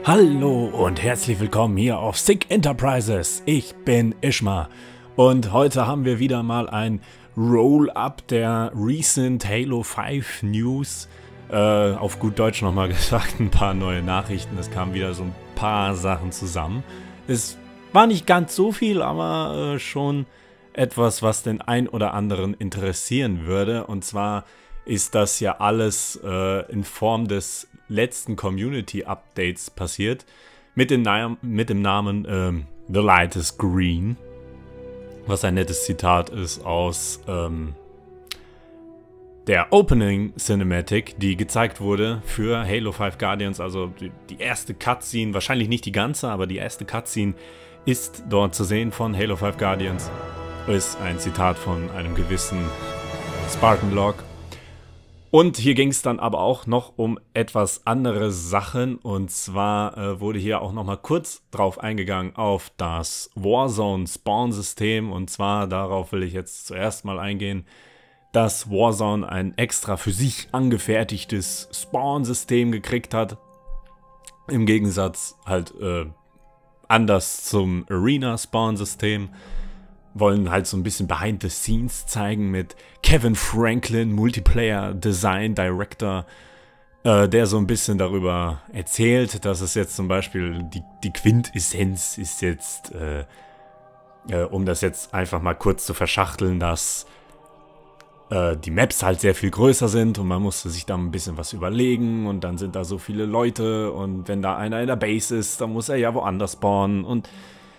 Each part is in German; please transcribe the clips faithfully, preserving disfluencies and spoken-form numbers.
Hallo und herzlich willkommen hier auf Sick Enterprises. Ich bin Ishma und heute haben wir wieder mal ein Roll-Up der recent Halo fünf News. Äh, auf gut Deutsch nochmal gesagt, ein paar neue Nachrichten. Es kamen wieder so ein paar Sachen zusammen. Es war nicht ganz so viel, aber äh, schon etwas, was den ein oder anderen interessieren würde. Und zwar ist das ja alles äh, in Form des letzten Community-Updates passiert, mit dem, Na mit dem Namen ähm, The Light is Green, was ein nettes Zitat ist aus ähm, der Opening Cinematic, die gezeigt wurde für Halo fünf Guardians, also die, die erste Cutscene, wahrscheinlich nicht die ganze, aber die erste Cutscene ist dort zu sehen von Halo fünf Guardians, ist ein Zitat von einem gewissen Spartan Log. Und hier ging es dann aber auch noch um etwas andere Sachen, und zwar äh, wurde hier auch noch mal kurz drauf eingegangen auf das Warzone-Spawn-System, und zwar darauf will ich jetzt zuerst mal eingehen, dass Warzone ein extra für sich angefertigtes Spawn-System gekriegt hat, im Gegensatz halt äh, anders zum Arena-Spawn-System. Wollen halt so ein bisschen Behind the Scenes zeigen mit Kevin Franklin, Multiplayer Design Director, äh, der so ein bisschen darüber erzählt, dass es jetzt zum Beispiel die, die Quintessenz ist jetzt, äh, äh, um das jetzt einfach mal kurz zu verschachteln, dass äh, die Maps halt sehr viel größer sind und man musste sich da ein bisschen was überlegen und dann sind da so viele Leute und wenn da einer in der Base ist, dann muss er ja woanders spawnen und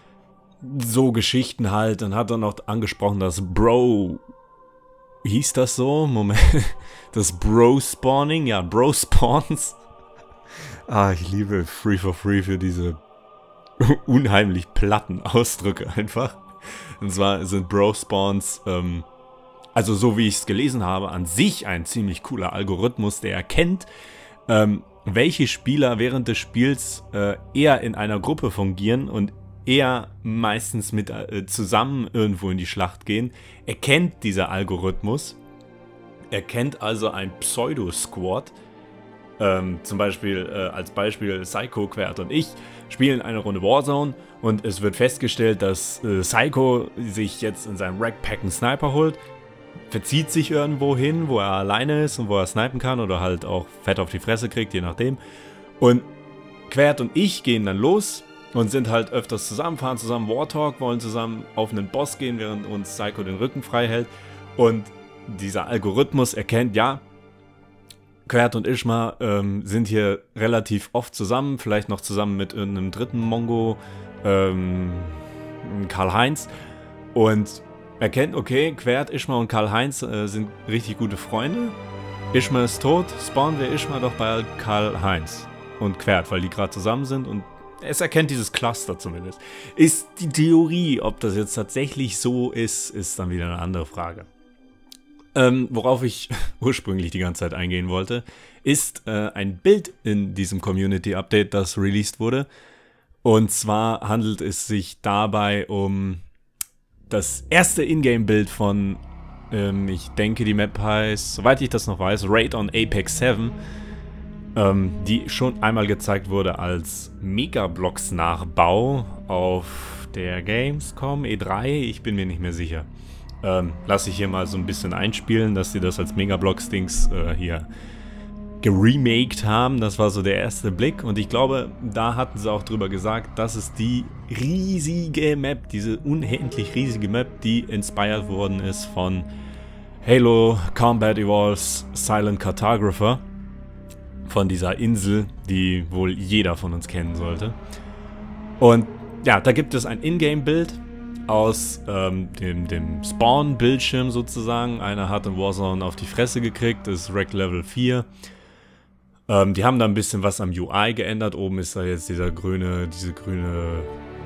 so Geschichten halt. Dann hat er noch angesprochen, dass Bro, hieß das so? Moment, das Bro-Spawning, ja, Bro-Spawns. Ah, ich liebe Free for Free für diese unheimlich platten Ausdrücke einfach. Und zwar sind Bro-Spawns, ähm, also so wie ich es gelesen habe, an sich ein ziemlich cooler Algorithmus, der erkennt, ähm, welche Spieler während des Spiels äh, eher in einer Gruppe fungieren und eher meistens mit äh, zusammen irgendwo in die Schlacht gehen, erkennt dieser Algorithmus, erkennt also ein Pseudo-Squad, ähm, zum Beispiel äh, als Beispiel Psycho, Quert und ich spielen eine Runde Warzone und es wird festgestellt, dass äh, Psycho sich jetzt in seinem Rackpack einen Sniper holt, verzieht sich irgendwo hin, wo er alleine ist und wo er snipen kann oder halt auch fett auf die Fresse kriegt, je nachdem. Und Quert und ich gehen dann los und sind halt öfters zusammen, fahren zusammen Warthog, wollen zusammen auf einen Boss gehen, während uns Psycho den Rücken frei hält. Und dieser Algorithmus erkennt, ja, Quert und Ishma ähm, sind hier relativ oft zusammen, vielleicht noch zusammen mit irgendeinem dritten Mongo, ähm, Karl-Heinz. Und erkennt, okay, Quert, Ishma und Karl-Heinz äh, sind richtig gute Freunde. Ishma ist tot, spawnen wir Ishma doch bei Karl-Heinz und Quert, weil die gerade zusammen sind und es erkennt dieses Cluster zumindest. Ist die Theorie, ob das jetzt tatsächlich so ist, ist dann wieder eine andere Frage. Ähm, worauf ich ursprünglich die ganze Zeit eingehen wollte, ist äh, ein Bild in diesem Community-Update, das released wurde. Und zwar handelt es sich dabei um das erste Ingame-Bild von, ähm, ich denke die Map heißt, soweit ich das noch weiß, Raid on Apex sieben. Die schon einmal gezeigt wurde als Megablocks-Nachbau auf der Gamescom E drei, ich bin mir nicht mehr sicher. Ähm, lasse ich hier mal so ein bisschen einspielen, dass sie das als Megablocks-Dings äh, hier geremaked haben. Das war so der erste Blick und ich glaube, da hatten sie auch drüber gesagt, dass es die riesige Map, diese unendlich riesige Map, die inspired worden ist von Halo Combat Evolves Silent Cartographer. Von dieser Insel, die wohl jeder von uns kennen sollte. Und ja, da gibt es ein Ingame-Bild aus ähm, dem, dem Spawn-Bildschirm sozusagen. Einer hat in Warzone auf die Fresse gekriegt, das ist Rack Level vier. Ähm, die haben da ein bisschen was am U I geändert. Oben ist da jetzt dieser grüne, diese grüne,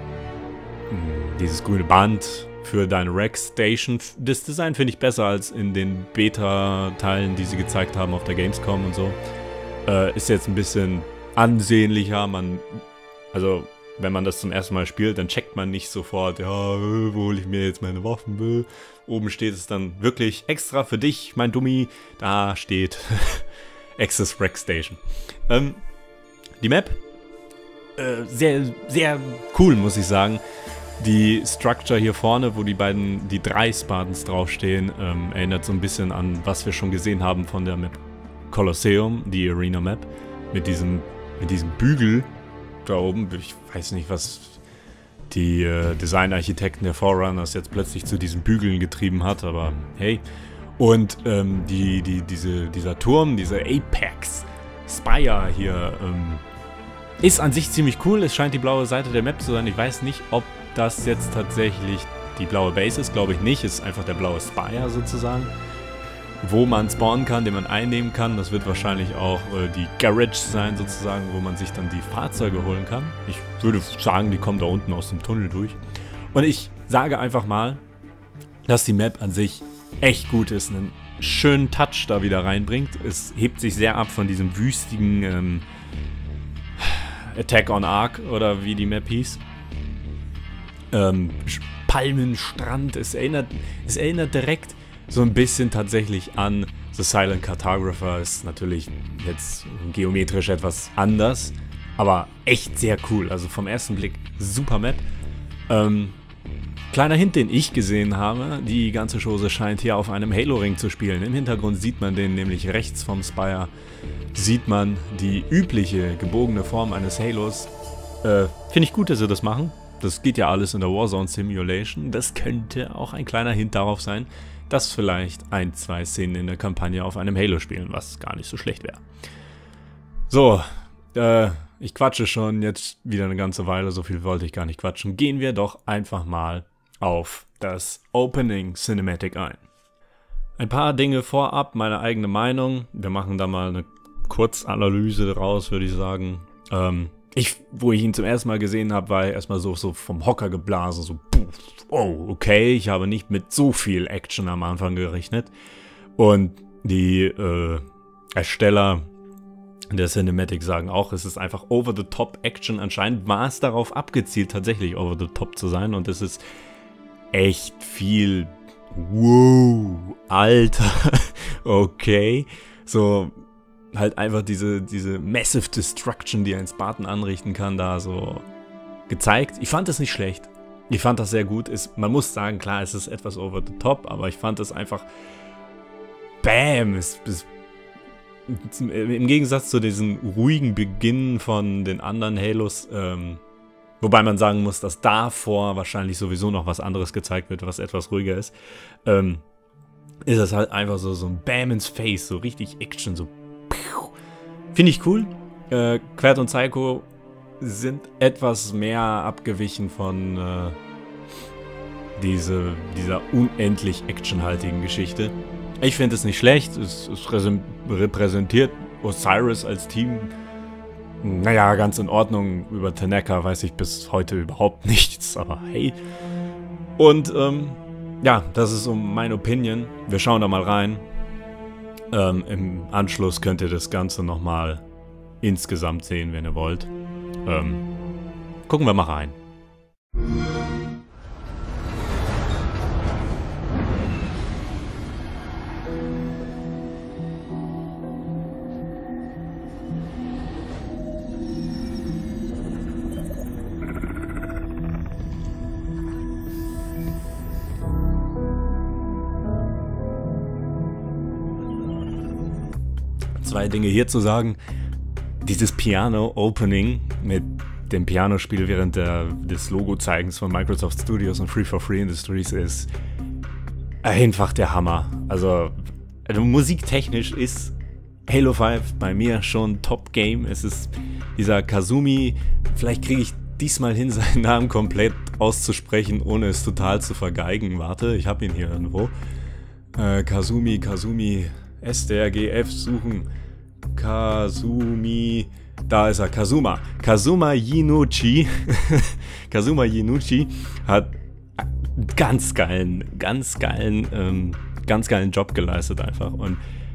mh, dieses grüne Band für deine Rack-Station. Das Design finde ich besser als in den Beta-Teilen, die sie gezeigt haben auf der Gamescom und so. Äh, ist jetzt ein bisschen ansehnlicher, man, also wenn man das zum ersten Mal spielt, dann checkt man nicht sofort, ja, wo hole ich mir jetzt meine Waffen? Oben steht es dann wirklich extra für dich, mein Dummi, da steht Access Rack Station. Ähm, die Map äh, sehr, sehr cool, muss ich sagen. Die Structure hier vorne, wo die beiden, die drei Spartans draufstehen, ähm, erinnert so ein bisschen an, was wir schon gesehen haben von der Map Colosseum, die Arena Map, mit diesem, mit diesem Bügel da oben. Ich weiß nicht, was die äh, Designarchitekten der Forerunners jetzt plötzlich zu diesen Bügeln getrieben hat, aber hey. Und ähm, die, die, diese, dieser Turm, dieser Apex Spire hier, ähm, ist an sich ziemlich cool. Es scheint die blaue Seite der Map zu sein. Ich weiß nicht, ob das jetzt tatsächlich die blaue Base ist, glaube ich nicht. Es ist einfach der blaue Spire sozusagen, wo man spawnen kann, den man einnehmen kann. Das wird wahrscheinlich auch äh, die Garage sein sozusagen, wo man sich dann die Fahrzeuge holen kann. Ich würde sagen, die kommen da unten aus dem Tunnel durch. Und ich sage einfach mal, dass die Map an sich echt gut ist, einen schönen Touch da wieder reinbringt. Es hebt sich sehr ab von diesem wüstigen ähm, Attack on Ark oder wie die Map hieß. Ähm, Palmenstrand, es erinnert, es erinnert direkt so ein bisschen tatsächlich an The Silent Cartographer. Ist natürlich jetzt geometrisch etwas anders, aber echt sehr cool. Also vom ersten Blick super Map. Ähm, kleiner Hint, den ich gesehen habe, die ganze Chose scheint hier auf einem Halo-Ring zu spielen. Im Hintergrund sieht man den, nämlich rechts vom Spire sieht man die übliche gebogene Form eines Halos. Äh, finde ich gut, dass sie das machen. Das geht ja alles in der Warzone Simulation. Das könnte auch ein kleiner Hint darauf sein, dass vielleicht ein, zwei Szenen in der Kampagne auf einem Halo spielen, was gar nicht so schlecht wäre. So, äh, ich quatsche schon jetzt wieder eine ganze Weile, so viel wollte ich gar nicht quatschen. Gehen wir doch einfach mal auf das Opening Cinematic ein. Ein paar Dinge vorab, meine eigene Meinung. Wir machen da mal eine Kurzanalyse draus, würde ich sagen. Ähm, ich, wo ich ihn zum ersten Mal gesehen habe, war er erstmal so, so vom Hocker geblasen, so, oh, okay, ich habe nicht mit so viel Action am Anfang gerechnet. Und die äh, Ersteller der Cinematic sagen auch, es ist einfach Over-the-Top-Action. Anscheinend war es darauf abgezielt, tatsächlich Over-the-Top zu sein. Und es ist echt viel, wow, Alter, okay, so halt einfach diese, diese Massive Destruction, die ein Spartan anrichten kann, da so gezeigt. Ich fand es nicht schlecht. Ich fand das sehr gut. Ist, man muss sagen, klar, es ist etwas over the top, aber ich fand es einfach BAM! Es, es, im Gegensatz zu diesem ruhigen Beginn von den anderen Halos, ähm, wobei man sagen muss, dass davor wahrscheinlich sowieso noch was anderes gezeigt wird, was etwas ruhiger ist, ähm, ist es halt einfach so, so ein Bam ins Face, so richtig Action, so finde ich cool. Äh, Quert und Psycho sind etwas mehr abgewichen von äh, diese, dieser unendlich actionhaltigen Geschichte. Ich finde es nicht schlecht, es, es repräsentiert Osiris als Team, naja, ganz in Ordnung. Über Tanaka weiß ich bis heute überhaupt nichts, aber hey. Und ähm, ja, das ist so meine Opinion. Wir schauen da mal rein. Ähm, im Anschluss könnt ihr das Ganze nochmal insgesamt sehen, wenn ihr wollt. Ähm, gucken wir mal rein. Zwei Dinge hier zu sagen. Dieses Piano-Opening mit dem Pianospiel während der, des Logo-Zeigens von Microsoft Studios und Free for Free Industries ist einfach der Hammer. Also, also musiktechnisch ist Halo fünf bei mir schon Top-Game. Es ist dieser Kazumi, vielleicht kriege ich diesmal hin, seinen Namen komplett auszusprechen, ohne es total zu vergeigen. Warte, ich habe ihn hier irgendwo. Äh, Kazumi, Kazumi, S T R G F suchen. Kazumi, da ist er, Kazuma. Kazuma Inuchi. Kazuma Inuchi hat einen ganz geilen, ganz geilen, ähm, ganz geilen Job geleistet einfach. Und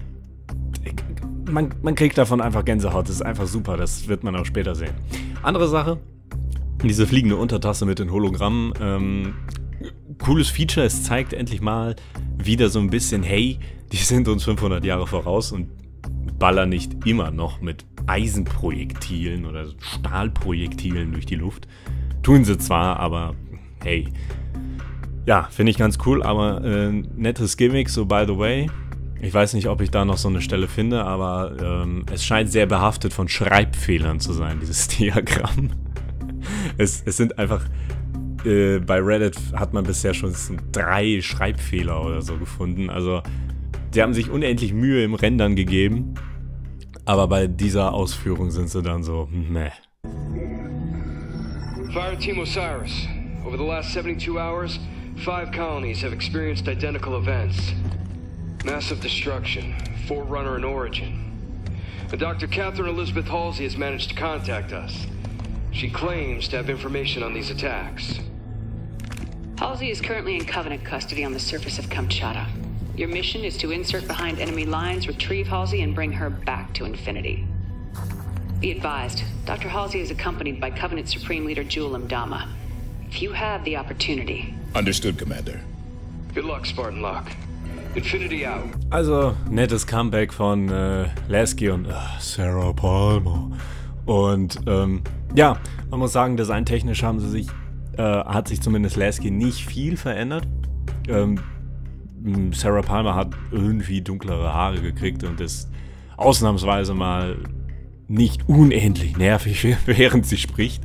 man, man kriegt davon einfach Gänsehaut. Das ist einfach super, das wird man auch später sehen. Andere Sache, diese fliegende Untertasse mit den Hologrammen. Ähm, cooles Feature, es zeigt endlich mal wieder so ein bisschen, hey, die sind uns fünfhundert Jahre voraus und ballern nicht immer noch mit Eisenprojektilen oder Stahlprojektilen durch die Luft. Tun sie zwar, aber hey. Ja, finde ich ganz cool, aber äh, nettes Gimmick, so by the way. Ich weiß nicht, ob ich da noch so eine Stelle finde, aber ähm, es scheint sehr behaftet von Schreibfehlern zu sein, dieses Diagramm. es, es sind einfach, äh, bei Reddit hat man bisher schon drei Schreibfehler oder so gefunden. Also, die haben sich unendlich Mühe im Rendern gegeben, aber bei dieser Ausführung sind sie dann so, meh. Fireteam Osiris. Over the last seventy-two hours, five colonies have experienced identical events. Massive destruction, Forerunner in origin. And Doctor Catherine Elizabeth Halsey has managed to contact us. She claims to have information on these attacks. Halsey is currently in Covenant custody on the surface of Kamchatka. Your mission is to insert behind enemy lines, retrieve Halsey, and bring her back to Infinity. Be advised, Doctor Halsey is accompanied by Covenant Supreme Leader Jul Mdama. If you have the opportunity... Understood, Commander. Good luck, Spartan Locke. Infinity out. Also, nettes Comeback von äh, Lasky und äh, Sarah Palmer. Und ähm, ja, man muss sagen, designtechnisch haben sie sich, äh, hat sich zumindest Lasky nicht viel verändert. Ähm, Sarah Palmer hat irgendwie dunklere Haare gekriegt und ist ausnahmsweise mal nicht unendlich nervig, während sie spricht.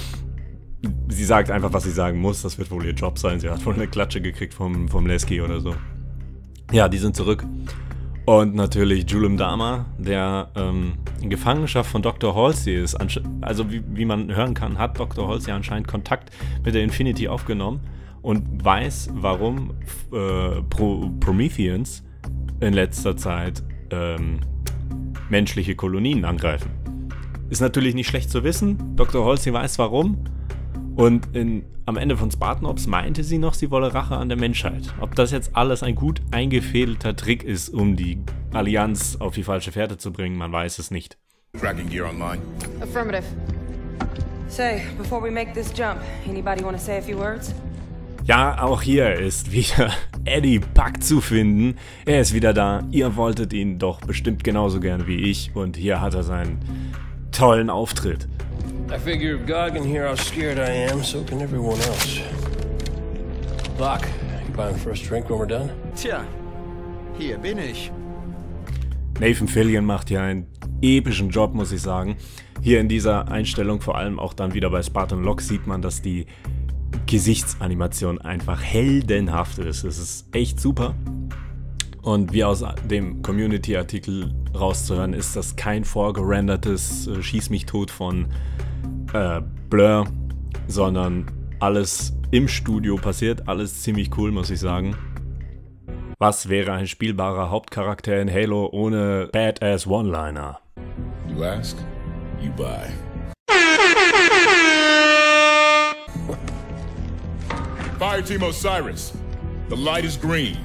Sie sagt einfach, was sie sagen muss. Das wird wohl ihr Job sein. Sie hat wohl eine Klatsche gekriegt vom, vom Lasky oder so. Ja, die sind zurück. Und natürlich Jul Mdama, der ähm, in Gefangenschaft von Doktor Halsey ist. Also wie, wie man hören kann, hat Doktor Halsey anscheinend Kontakt mit der Infinity aufgenommen und weiß, warum äh, Pro Prometheans in letzter Zeit ähm, menschliche Kolonien angreifen. Ist natürlich nicht schlecht zu wissen. Doktor Halsey weiß warum. Und in, am Ende von Spartanops meinte sie noch, sie wolle Rache an der Menschheit. Ob das jetzt alles ein gut eingefädelter Trick ist, um die Allianz auf die falsche Fährte zu bringen, man weiß es nicht. Tracking gear online. Affirmative. Say, before we make this jump, anybody want to say a few words? Ja, auch hier ist wieder Eddie Buck zu finden. Er ist wieder da. Ihr wolltet ihn doch bestimmt genauso gerne wie ich. Und hier hat er seinen tollen Auftritt. I figure if God can hear how scared I am, so can everyone else. Locke, you buying the first drink when we're done? Tja, hier bin ich. Nathan Fillion macht hier einen epischen Job, muss ich sagen. Hier in dieser Einstellung, vor allem auch dann wieder bei Spartan Locke, sieht man, dass die Gesichtsanimation einfach heldenhaft ist. Es ist echt super. Und wie aus dem Community-Artikel rauszuhören, ist das kein vorgerendertes äh, Schieß mich tot von äh, Blur, sondern alles im Studio passiert. Alles ziemlich cool, muss ich sagen. Was wäre ein spielbarer Hauptcharakter in Halo ohne Badass One-Liner? You ask, you buy. Fireteam Osiris, the light is green.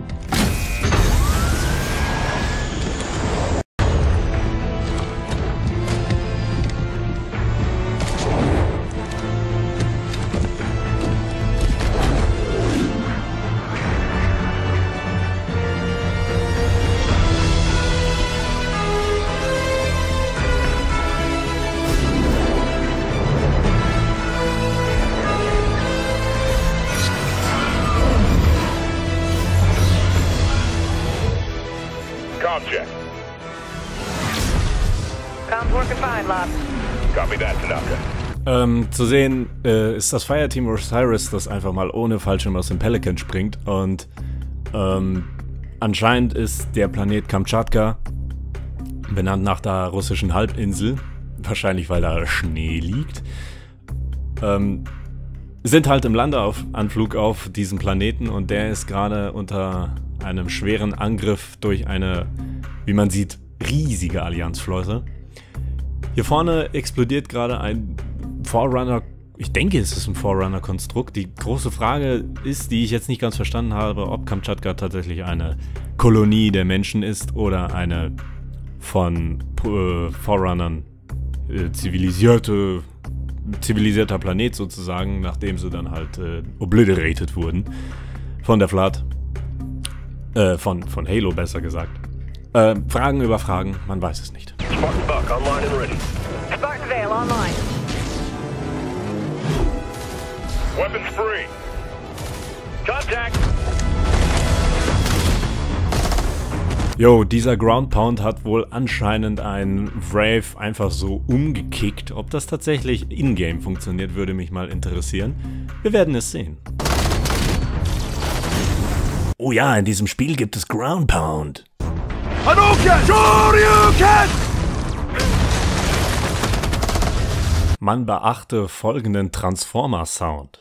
Check. Comms working fine, Locke. Copy that, Tanaka. Ähm, zu sehen äh, ist das Fireteam Osiris, das einfach mal ohne Fallschirm aus dem Pelican springt. Und ähm, anscheinend ist der Planet Kamtschatka benannt nach der russischen Halbinsel. Wahrscheinlich, weil da Schnee liegt. Ähm, sind halt im Landeanflug auf diesem Planeten und der ist gerade unter einem schweren Angriff durch eine, wie man sieht, riesige Allianzflotte. Hier vorne explodiert gerade ein Forerunner, ich denke, es ist ein Forerunner-Konstrukt. Die große Frage ist, die ich jetzt nicht ganz verstanden habe, ob Kamtschatka tatsächlich eine Kolonie der Menschen ist oder eine von äh, Forerunnern äh, zivilisierte, zivilisierter Planet sozusagen, nachdem sie dann halt äh, obliterated wurden von der Flood. Äh, von, von Halo besser gesagt. Äh, Fragen über Fragen, man weiß es nicht. Spartan Buck online and ready. Spartan Vale online. Weapons free. Contact. Jo, dieser Ground Pound hat wohl anscheinend einen Wraith einfach so umgekickt. Ob das tatsächlich in-game funktioniert, würde mich mal interessieren. Wir werden es sehen. Oh ja, in diesem Spiel gibt es Ground Pound. Hadouken! Shoryuken! Man beachte folgenden Transformer-Sound.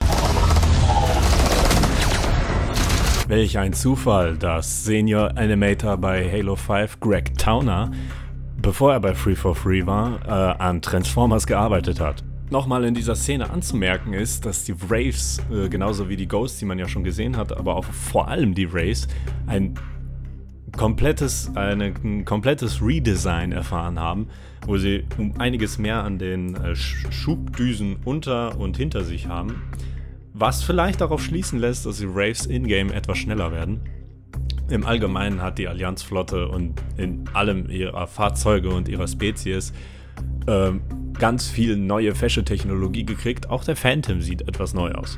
Welch ein Zufall, dass Senior Animator bei Halo fünf Greg Towner, bevor er bei Free for Free war, äh, an Transformers gearbeitet hat. Nochmal in dieser Szene anzumerken ist, dass die Wraiths, äh, genauso wie die Ghosts, die man ja schon gesehen hat, aber auch vor allem die Wraiths, ein komplettes, eine, ein komplettes Redesign erfahren haben, wo sie um einiges mehr an den äh, Schubdüsen unter und hinter sich haben. Was vielleicht darauf schließen lässt, dass die Wraiths in-game etwas schneller werden. Im Allgemeinen hat die Allianzflotte und in allem ihrer Fahrzeuge und ihrer Spezies äh, ganz viel neue, fesche Technologie gekriegt. Auch der Phantom sieht etwas neu aus.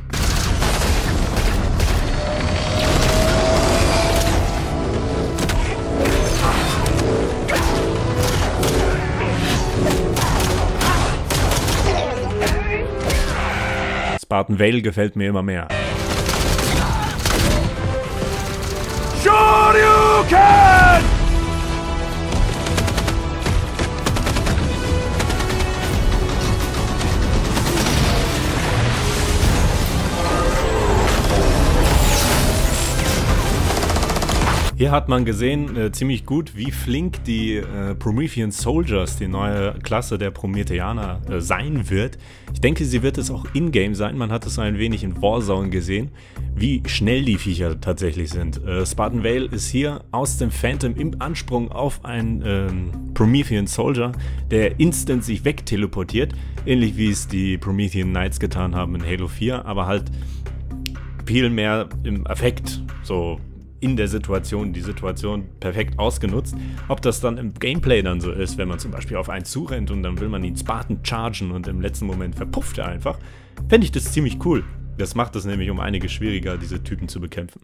Spartan Vale gefällt mir immer mehr. Shoryuken! Hier hat man gesehen, äh, ziemlich gut, wie flink die äh, Promethean Soldiers, die neue Klasse der Prometheaner, äh, sein wird. Ich denke, sie wird es auch in-game sein. Man hat es so ein wenig in Warzone gesehen, wie schnell die Viecher tatsächlich sind. Äh, Spartan Vale ist hier aus dem Phantom im Ansprung auf einen ähm, Promethean Soldier, der instant sich wegteleportiert, ähnlich wie es die Promethean Knights getan haben in Halo vier, aber halt viel mehr im Effekt, so in der Situation, die Situation perfekt ausgenutzt. Ob das dann im Gameplay dann so ist, wenn man zum Beispiel auf einen zurennt und dann will man ihn Spartan chargen und im letzten Moment verpufft er einfach, fände ich das ziemlich cool. Das macht es nämlich um einiges schwieriger, diese Typen zu bekämpfen.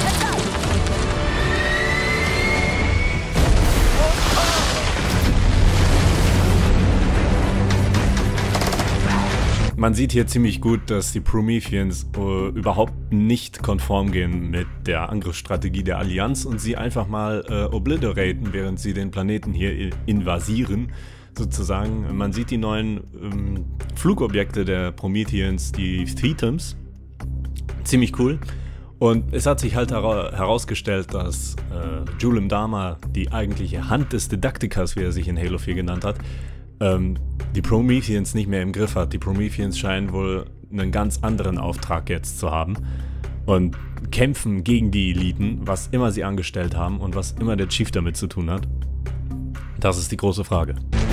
Man sieht hier ziemlich gut, dass die Prometheans äh, überhaupt nicht konform gehen mit der Angriffsstrategie der Allianz und sie einfach mal äh, obliteraten, während sie den Planeten hier invasieren, sozusagen. Man sieht die neuen ähm, Flugobjekte der Prometheans, die Phantoms, ziemlich cool. Und es hat sich halt hera herausgestellt, dass äh, Julim Dharma, die eigentliche Hand des Didaktikers, wie er sich in Halo vier genannt hat, ähm, die Prometheans nicht mehr im Griff hat. Die Prometheans scheinen wohl einen ganz anderen Auftrag jetzt zu haben und kämpfen gegen die Eliten, was immer sie angestellt haben und was immer der Chief damit zu tun hat. Das ist die große Frage.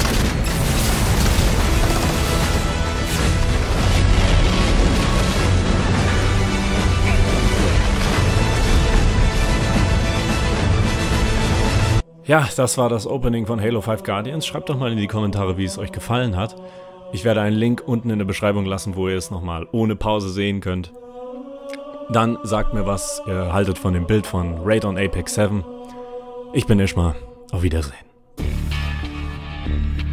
Ja, das war das Opening von Halo fünf Guardians. Schreibt doch mal in die Kommentare, wie es euch gefallen hat. Ich werde einen Link unten in der Beschreibung lassen, wo ihr es nochmal ohne Pause sehen könnt. Dann sagt mir, was ihr haltet von dem Bild von Raid on Apex sieben. Ich bin Ishma. Auf Wiedersehen.